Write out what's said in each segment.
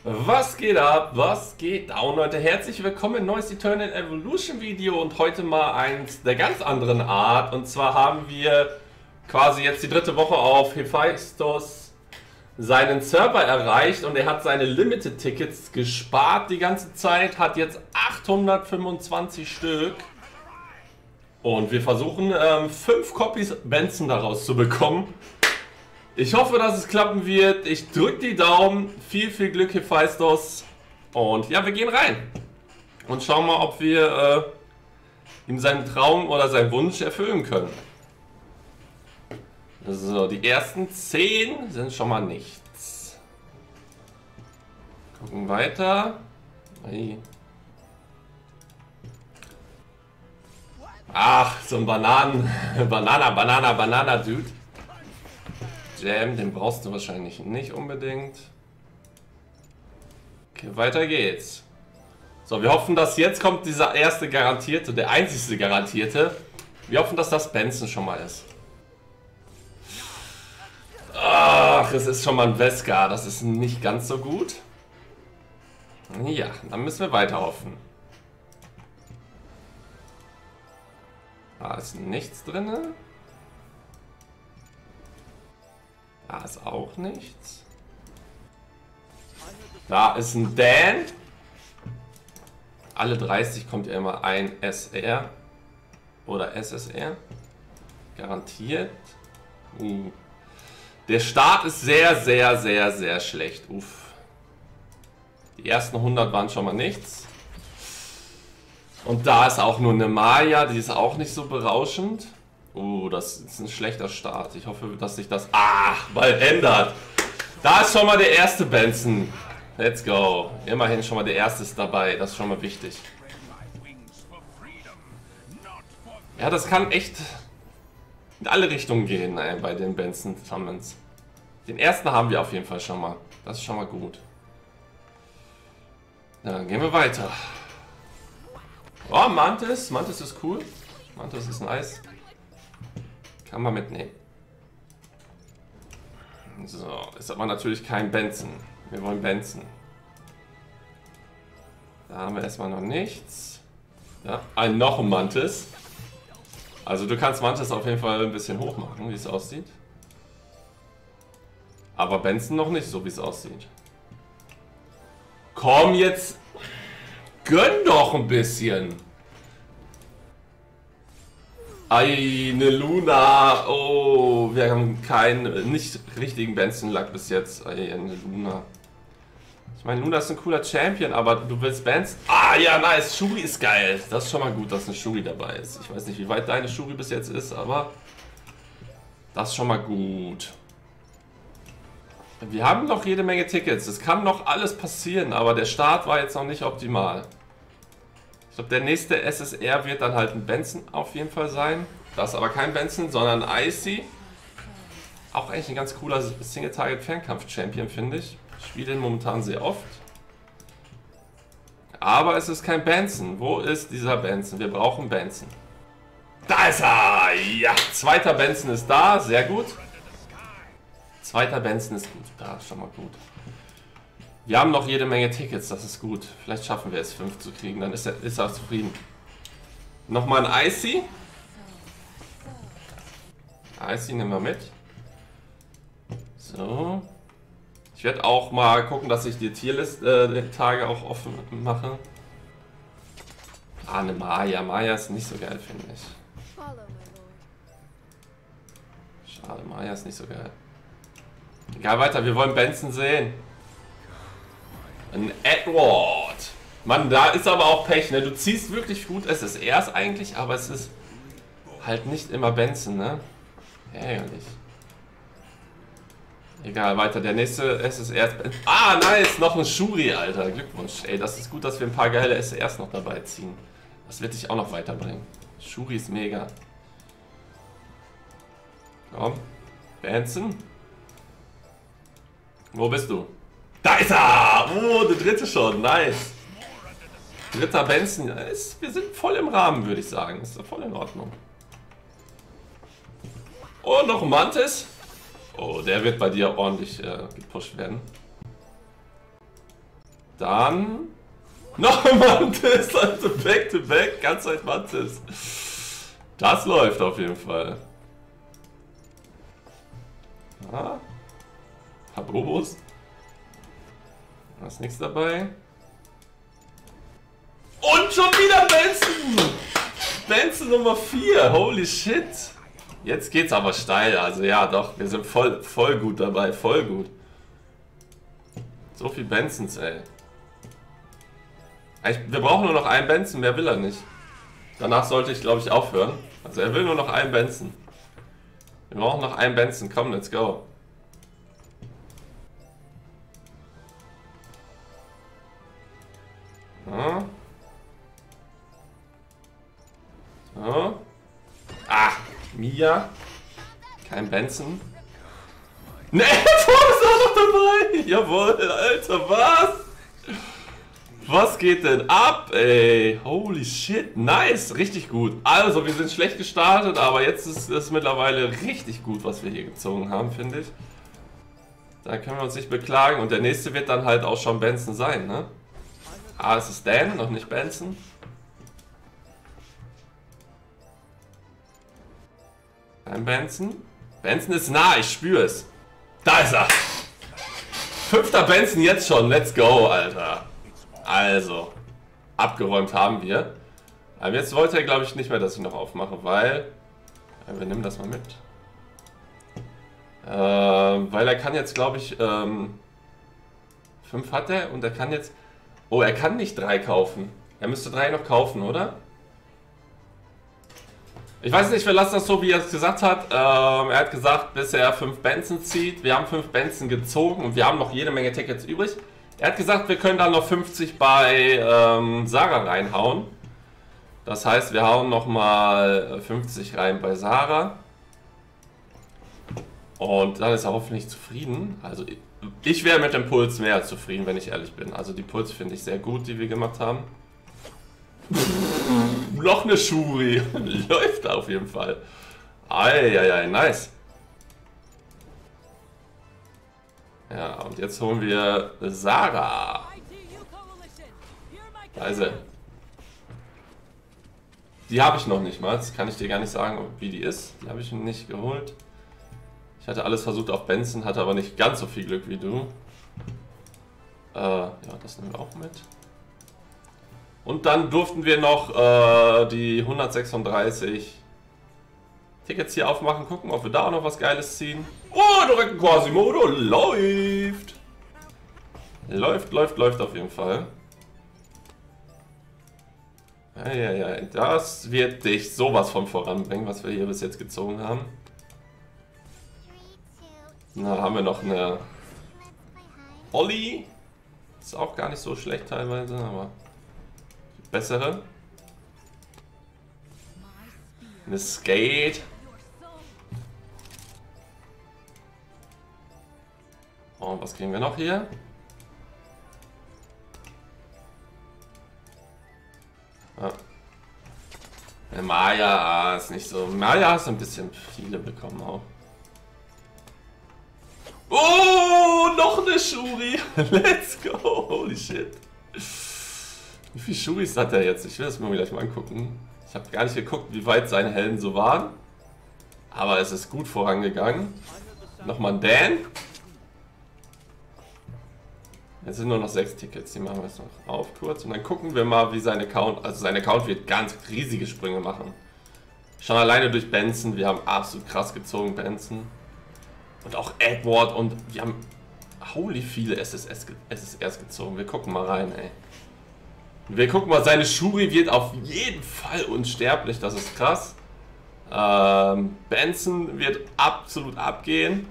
Was geht ab? Was geht down, Leute? Herzlich willkommen in neues Eternal Evolution Video und heute mal eins der ganz anderen Art. Und zwar haben wir quasi jetzt die dritte Woche auf Hephaistos seinen Server erreicht und er hat seine Limited Tickets gespart die ganze Zeit, hat jetzt 825 Stück. Und wir versuchen 5 Copies Benson daraus zu bekommen. Ich hoffe, dass es klappen wird. Ich drücke die Daumen. Viel Glück, Hephaistos. Und ja, wir gehen rein. Und schauen mal, ob wir ihm seinen Traum oder seinen Wunsch erfüllen können. So, die ersten 10 sind schon mal nichts. Gucken weiter. Ach, so ein Banana-Dude. Jam, den brauchst du wahrscheinlich nicht unbedingt. Okay, weiter geht's. So, wir hoffen, dass jetzt kommt dieser erste garantierte, der einzigste garantierte. Wir hoffen, dass das Benson schon mal ist. Ach, es ist schon mal ein Veska. Das ist nicht ganz so gut. Ja, dann müssen wir weiter hoffen. Da ist nichts drin. Da ist auch nichts. Da ist ein Dan. Alle 30 kommt ja immer ein SR oder SSR. Garantiert. Der Start ist sehr schlecht. Uff. Die ersten 100 waren schon mal nichts. Und da ist auch nur eine Maya, die ist auch nicht so berauschend. Das ist ein schlechter Start. Ich hoffe, dass sich das bald ändert. Da ist schon mal der erste Benson. Let's go. Immerhin schon mal der erste ist dabei. Das ist schon mal wichtig. Ja, das kann echt in alle Richtungen gehen bei den Benson Summons. Den ersten haben wir auf jeden Fall schon mal. Das ist schon mal gut. Dann gehen wir weiter. Oh, Mantis. Mantis ist cool. Mantis ist nice. Kann man mitnehmen. So, ist aber natürlich kein Benson. Wir wollen Benson. Da haben wir erstmal noch nichts. Ja, noch ein Mantis. Also du kannst Mantis auf jeden Fall ein bisschen hoch machen, wie es aussieht. Aber Benson noch nicht, so wie es aussieht. Komm jetzt, gönn doch ein bisschen. Eine Luna. Oh, wir haben keinen nicht richtigen Benson-Luck bis jetzt. Eine Luna. Ich meine, Luna ist ein cooler Champion, aber du willst Benson. Ja, nice. Shuri ist geil. Das ist schon mal gut, dass eine Shuri dabei ist. Ich weiß nicht, wie weit deine Shuri bis jetzt ist, aber das ist schon mal gut. Wir haben noch jede Menge Tickets. Es kann noch alles passieren, aber der Start war jetzt noch nicht optimal. Ich glaube, der nächste SSR wird dann halt ein Benson auf jeden Fall sein. Das ist aber kein Benson, sondern Icy. Auch eigentlich ein ganz cooler Single-Target-Fernkampf-Champion, finde ich. Ich spiele ihn momentan sehr oft. Aber es ist kein Benson. Wo ist dieser Benson? Wir brauchen Benson. Da ist er! Ja, zweiter Benson ist da. Sehr gut. Zweiter Benson ist gut. Da ist schon mal gut. Wir haben noch jede Menge Tickets, das ist gut. Vielleicht schaffen wir es, 5 zu kriegen, dann ist er zufrieden. Nochmal ein Icy. Icy nehmen wir mit. So. Ich werde auch mal gucken, dass ich die Tierlist-Tage auch offen mache. Eine Maya. Maya ist nicht so geil, finde ich. Schade, Maya ist nicht so geil. Egal, weiter, wir wollen Benson sehen. Ein Edward. Mann, da ist aber auch Pech, ne? Du ziehst wirklich gut SSRs eigentlich, aber es ist halt nicht immer Benson, ne? Ärgerlich. Egal, weiter. Der nächste SSR ist Benson. Nice! Noch ein Shuri, Alter. Glückwunsch. Ey, das ist gut, dass wir ein paar geile SSRs noch dabei ziehen. Das wird dich auch noch weiterbringen. Shuri ist mega. Komm. Benson. Wo bist du? Da ist er! Oh, der dritte schon. Nice. Dritter Benson. Wir sind voll im Rahmen, würde ich sagen. Ist voll in Ordnung. Oh, noch ein Mantis. Oh, der wird bei dir ordentlich gepusht werden. Dann noch ein Mantis, also back to back, ganz Zeit Mantis. Das läuft auf jeden Fall. Ah. Paar Bobos. Da ist nichts dabei. Und schon wieder Benson! Benson Nummer 4, holy shit! Jetzt geht's aber steil, also ja doch, wir sind voll gut dabei, voll gut. So viel Bensons, ey. Wir brauchen nur noch einen Benson, mehr will er nicht. Danach sollte ich, glaube ich, aufhören. Also er will nur noch einen Benson. Wir brauchen noch einen Benson, komm, let's go. Ja. So. Ah, Mia. Kein Benson. Ne, Tor ist auch noch dabei. Jawohl, Alter, was? Was geht denn ab, ey? Holy shit, nice, richtig gut. Also, wir sind schlecht gestartet, aber jetzt ist es mittlerweile richtig gut, was wir hier gezogen haben, finde ich. Da können wir uns nicht beklagen und der nächste wird dann halt auch schon Benson sein, ne? Ah, es ist Dan, noch nicht Benson. Ein Benson. Benson ist nah, ich spüre es. Da ist er. 5. Benson jetzt schon, let's go, Alter. Also, abgeräumt haben wir. Aber jetzt wollte er, glaube ich, nicht mehr, dass ich noch aufmache, weil... wir nehmen das mal mit. Weil er kann jetzt, glaube ich, 5 hat er und er kann jetzt... Oh, er kann nicht 3 kaufen. Er müsste 3 noch kaufen, oder? Ich weiß nicht, wir lassen das so, wie er es gesagt hat. Er hat gesagt, bis er 5 Benson zieht. Wir haben 5 Benson gezogen und wir haben noch jede Menge Tickets übrig. Er hat gesagt, wir können dann noch 50 bei Sarah reinhauen. Das heißt, wir hauen nochmal 50 rein bei Sarah. Und dann ist er hoffentlich zufrieden. Also ich wäre mit dem Puls mehr zufrieden, wenn ich ehrlich bin. Also die Puls finde ich sehr gut, die wir gemacht haben. Noch eine Shuri. Läuft auf jeden Fall. Eieiei, nice. Ja, und jetzt holen wir Sarah. Also. Die habe ich noch nicht mal. Das kann ich dir gar nicht sagen, wie die ist. Die habe ich nicht geholt. Ich hatte alles versucht auf Benson, hatte aber nicht ganz so viel Glück wie du. Ja, das nehmen wir auch mit. Und dann durften wir noch die 136 Tickets hier aufmachen. Gucken, ob wir da auch noch was Geiles ziehen. Oh, direkt ein Quasimodo. Läuft. Läuft auf jeden Fall. Ja, das wird dich sowas von voranbringen, was wir hier bis jetzt gezogen haben. Na, haben wir noch eine Olli. Ist auch gar nicht so schlecht teilweise, aber bessere. Eine Skate. Und was kriegen wir noch hier? Ah. Maya ist nicht so. Maya hast ein bisschen viele bekommen auch. Oh, noch eine Shuri. Let's go. Holy shit. Wie viele Shuris hat er jetzt? Ich will das mir gleich mal angucken. Ich habe gar nicht geguckt, wie weit seine Helden so waren. Aber es ist gut vorangegangen. Nochmal ein Dan. Jetzt sind nur noch 6 Tickets. Die machen wir jetzt noch auf kurz. Und dann gucken wir mal, wie sein Account... Also sein Account wird ganz riesige Sprünge machen. Schon alleine durch Benson. Wir haben absolut krass gezogen, Benson. Und auch Edward. Und wir haben holy viele SSRs gezogen. Wir gucken mal rein, ey. Wir gucken mal, seine Shuri wird auf jeden Fall unsterblich. Das ist krass. Benson wird absolut abgehen.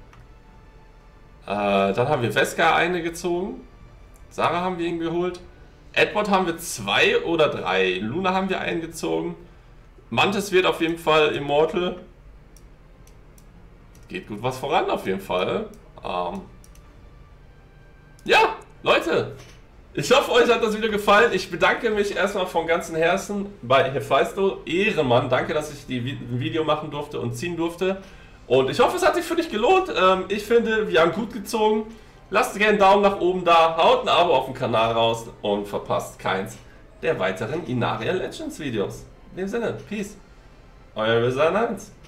Dann haben wir Veska eine gezogen. Sarah haben wir ihn geholt. Edward haben wir 2 oder 3. Luna haben wir einen gezogen. Mantis wird auf jeden Fall Immortal. Geht gut was voran auf jeden Fall. Ja, Leute. Ich hoffe, euch hat das Video gefallen. Ich bedanke mich erstmal von ganzem Herzen bei Hephaistos. Ehrenmann, danke, dass ich ein Video machen durfte und ziehen durfte. Und ich hoffe, es hat sich für dich gelohnt. Ich finde, wir haben gut gezogen. Lasst gerne einen Daumen nach oben da, haut ein Abo auf den Kanal raus und verpasst keins der weiteren Inaria Legends Videos. In dem Sinne, Peace. Euer Wizard 1.